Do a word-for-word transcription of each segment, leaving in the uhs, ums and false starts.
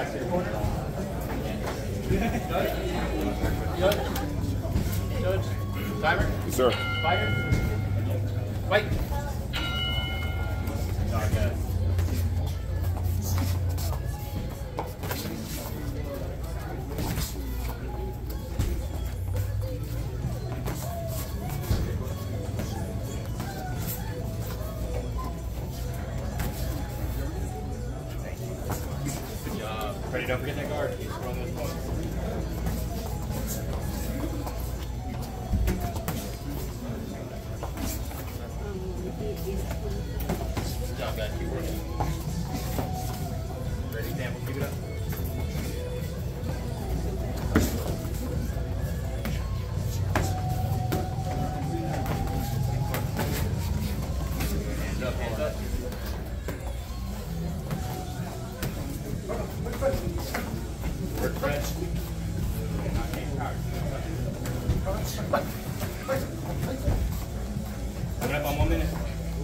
Back to your corner. Judge. Judge. Judge. Timer. Yes, sir. Fire. Fight. Okay. Good job. Freddie, don't forget that guard. Keep throwing those points. Good job, guys. Keep working. Ready, example. Keep it up. Hands up, hands up. Work, Fred. Coming up on one minute.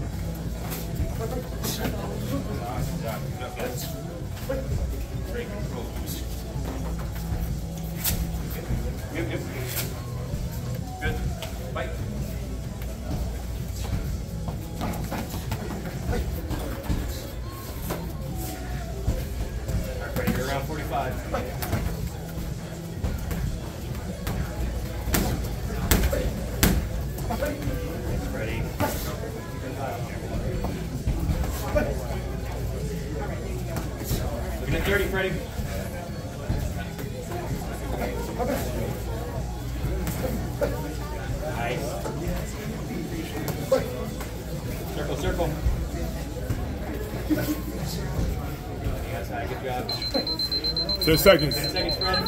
Good job. Good job, guys. Break control. Yep, yep. Good. Fight. All right, ready? You're around forty-five. Ready. Looking at thirty, Freddie. Nice. Circle, circle. Looking outside, good job. Ten seconds. Ten seconds, Fred.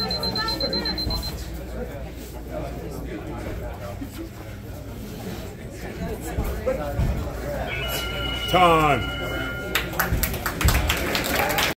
Time.